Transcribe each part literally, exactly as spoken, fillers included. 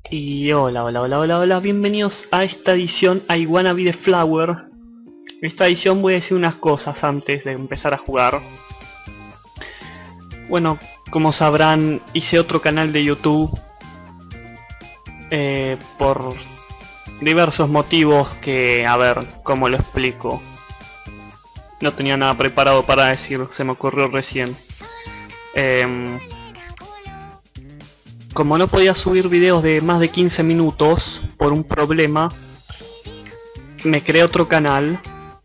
Y hola, hola, hola, hola, hola, bienvenidos a esta edición I Wanna Be The Flower. En esta edición voy a decir unas cosas antes de empezar a jugar. Bueno, como sabrán, hice otro canal de YouTube eh, por diversos motivos que, a ver, ¿cómo lo explico? No tenía nada preparado para decir, se me ocurrió recién. Eh, como no podía subir videos de más de quince minutos por un problema, me creé otro canal.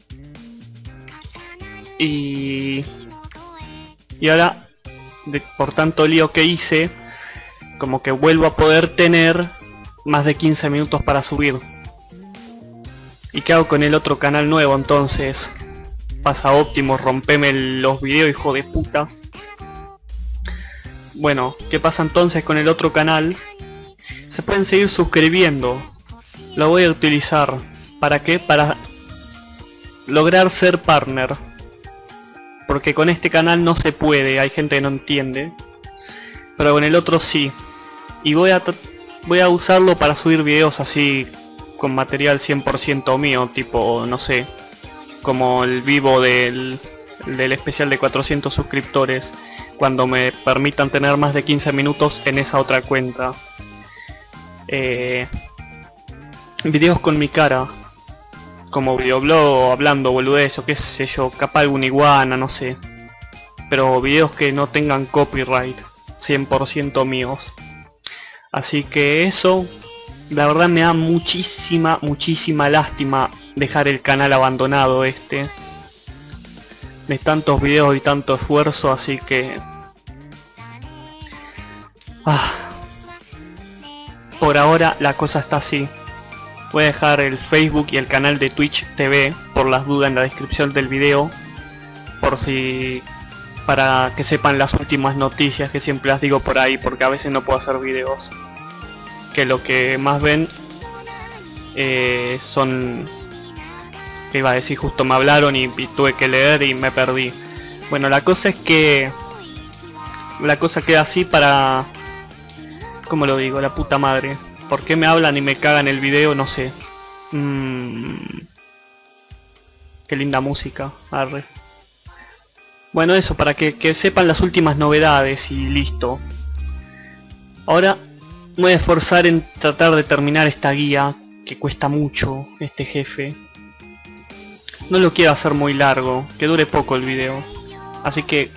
Y, y ahora, de, por tanto lío que hice, como que vuelvo a poder tener más de quince minutos para subir. ¿Y qué hago con el otro canal nuevo entonces? Pasa Optimus, rompeme los videos, hijo de puta. Bueno, ¿qué pasa entonces con el otro canal? Se pueden seguir suscribiendo. Lo voy a utilizar. ¿Para qué? Para lograr ser partner. Porque con este canal no se puede, hay gente que no entiende. Pero con el otro sí. Y voy a voy a usarlo para subir videos así con material cien por ciento mío, tipo, no sé, como el vivo del, del especial de cuatrocientos suscriptores, cuando me permitan tener más de quince minutos en esa otra cuenta. Eh, videos con mi cara, como videoblog, hablando boludez o qué sé yo, capaz alguna iguana, no sé. Pero videos que no tengan copyright, cien por ciento míos. Así que eso, la verdad me da muchísima, muchísima lástima dejar el canal abandonado este. De tantos videos y tanto esfuerzo, así que... Ah, por ahora la cosa está así. Voy a dejar el Facebook y el canal de Twitch T V por las dudas en la descripción del video, por si... para que sepan las últimas noticias que siempre las digo por ahí, porque a veces no puedo hacer videos. Que lo que más ven eh, son... que iba a decir, justo me hablaron y, y tuve que leer y me perdí. Bueno, la cosa es que... la cosa queda así para... ¿cómo lo digo? La puta madre. ¿Por qué me hablan y me cagan el video? No sé. Mm... Qué linda música. Arre. Bueno, eso, para que, que sepan las últimas novedades y listo. Ahora me voy a esforzar en tratar de terminar esta guía, que cuesta mucho, este jefe. No lo quiero hacer muy largo, que dure poco el video. Así que...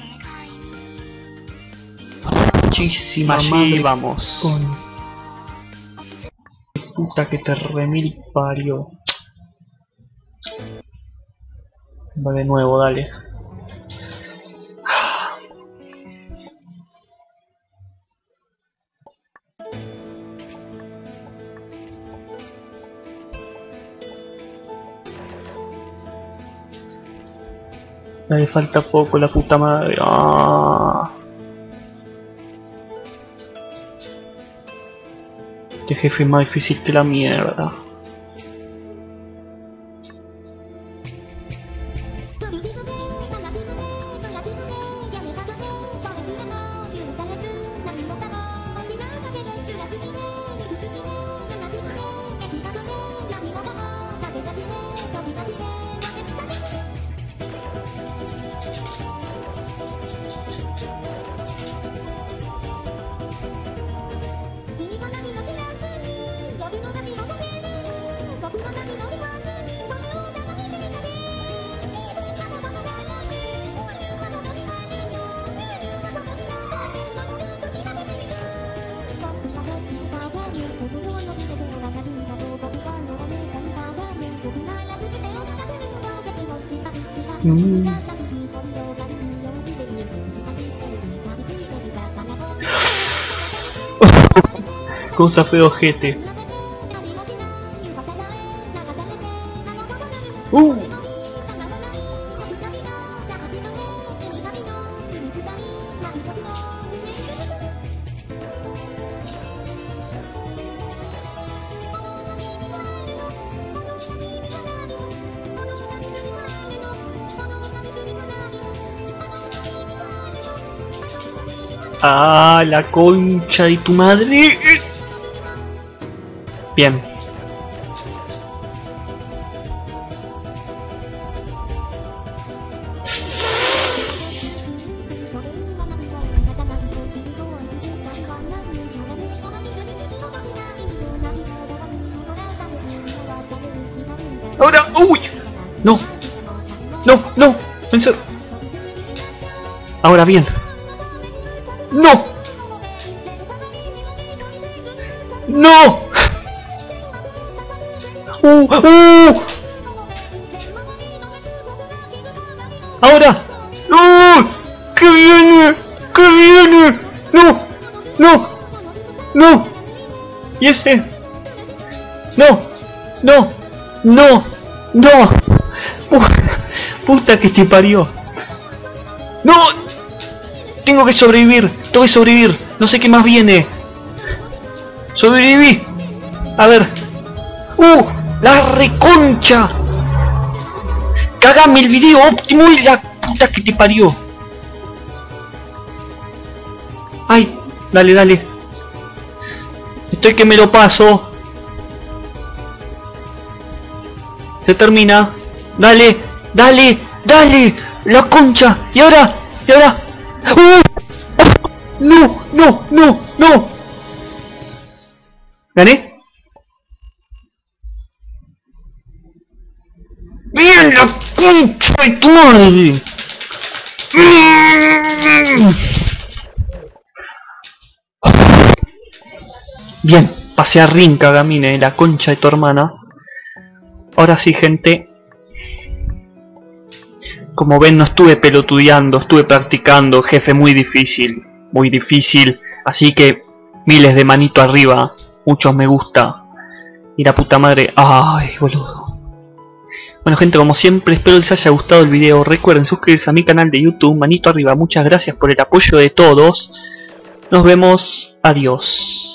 Muchísima allí madre vamos. con... puta que te remil parió. Va de nuevo, dale. Dale, falta poco, la puta madre. ¡Ah! Este jefe es más difícil que la mierda. Mm. Cosa feo, ojete. Uh. Ah, la concha de tu madre. Bien. Ahora, uy, no, no, no, vencer. Ahora bien, no, no, uh, uh. Ahora, no, que viene, que viene, no, no, no, y ese, no, no, no, no, puta que te parió, no, tengo que sobrevivir, tengo que sobrevivir, no sé qué más viene, sobreviví, a ver, uh, la reconcha, cagame el video óptimo y la puta que te parió, ay, dale, dale, estoy que me lo paso. Se termina. Dale, dale, dale. La concha. Y ahora, y ahora. ¡Uh! No, no, no, no. ¿Gané? ¡Bien la concha de tu madre! Bien, pasé a Rin, Kagamine, la concha de tu hermana. Ahora sí, gente, como ven no estuve pelotudeando, estuve practicando, jefe muy difícil, muy difícil, así que miles de manito arriba, muchos me gusta, y la puta madre, ay boludo. Bueno gente, como siempre espero les haya gustado el video, recuerden suscribirse a mi canal de YouTube, manito arriba, muchas gracias por el apoyo de todos, nos vemos, adiós.